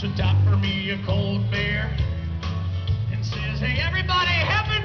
So top for me a cold beer and says, hey, everybody, help me